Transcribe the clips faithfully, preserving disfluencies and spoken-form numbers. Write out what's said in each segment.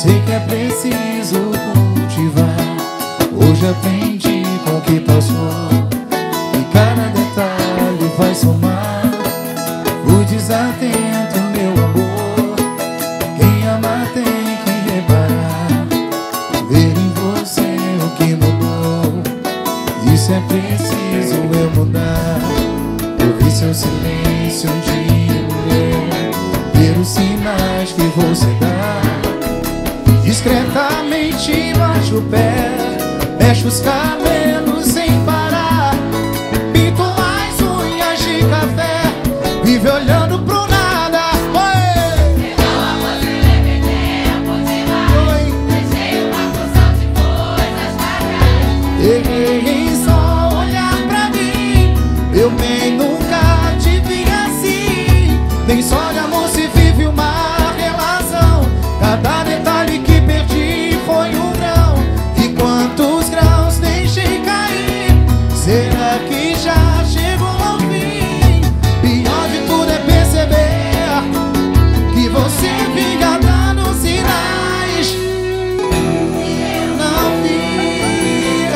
sei que é preciso cultivar. Hoje aprendi com o que passou, e cada detalhe vai somar. Fui desatento, meu amor. Quem ama tem que reparar, ver em você o que mudou. Isso é preciso eu mudar. Ouvir seu silêncio de mulher, ver os sinais que você dá. Discretamente bate o pé, mexe os cabelos sem parar, pinto mais unhas de café, vive olhando pro nada. Oi! Então a você leve tempo demais. Deixei uma porção de coisas pra trás. Errei em só olhar pra mim, eu bem nunca te vi assim. Nem só de amor se vive uma relação. Cada detalhe que perdi foi um grão, e quantos grãos deixei cair. Será que já chegou ao fim? Pior de tudo é perceber que você fica dando sinais e eu não vi.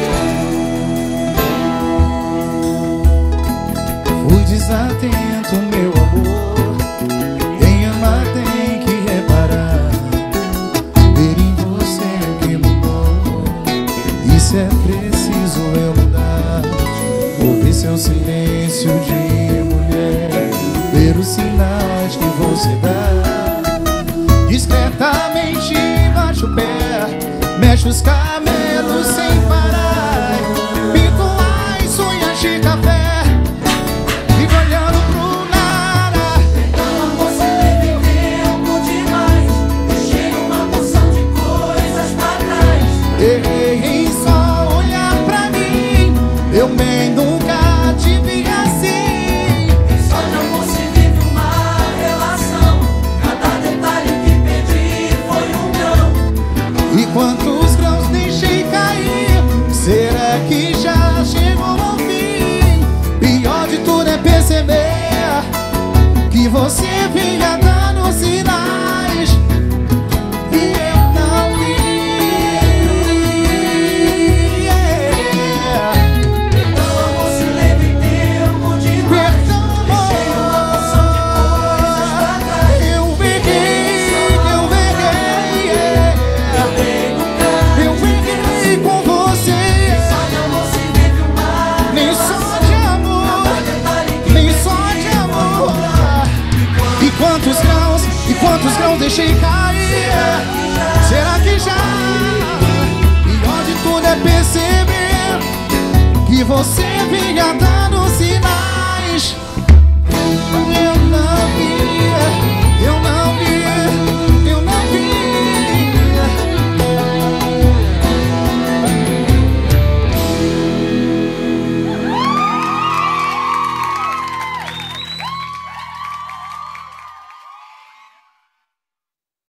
Fui desatento, meu amor. Quem ama tem que reparar, ver em você o que mudou. Isso é preciso eu mudar. Ouvir seu silêncio de mulher, ver os sinais que você dá. Discretamente bate o pé, mexe os cabelos sem parar, pinto as unhas de café, fica olhando pro nada. Então você leve tempo demais. Deixei uma porção de coisas pra trás. Errei em só olhar pra mim, eu bem nunca te vi assim. Só de amor se vive uma relação. Cada detalhe que perdi foi um grão. E quantos grãos deixei cair? Será que já chegou ao fim? Pior de tudo é perceber que você vinha dando sinais e eu não vi. Então amor se leve tempo demais. Deixei uma porção de coisas pra trás. Eu peguei, eu peguei, Eu nem nunca eu peguei com você. Só de amor se vive uma Nem só de amor, Cada detalhe que nem só de amor. E quantos grãos, e quantos grãos deixei cair? Será que já? Pior de tudo é perceber que você vinha dando sinais. Eu não vi.